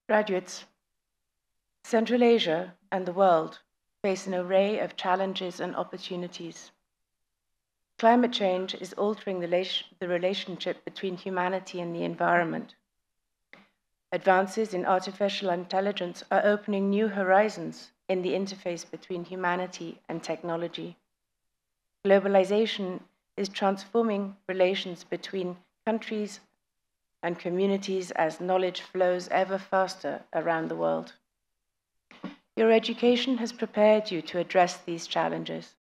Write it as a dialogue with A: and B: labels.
A: Graduates, Central Asia and the world face an array of challenges and opportunities. Climate change is altering the relationship between humanity and the environment. Advances in artificial intelligence are opening new horizons in the interface between humanity and technology. Globalization is transforming relations between countries and communities as knowledge flows ever faster around the world. Your education has prepared you to address these challenges.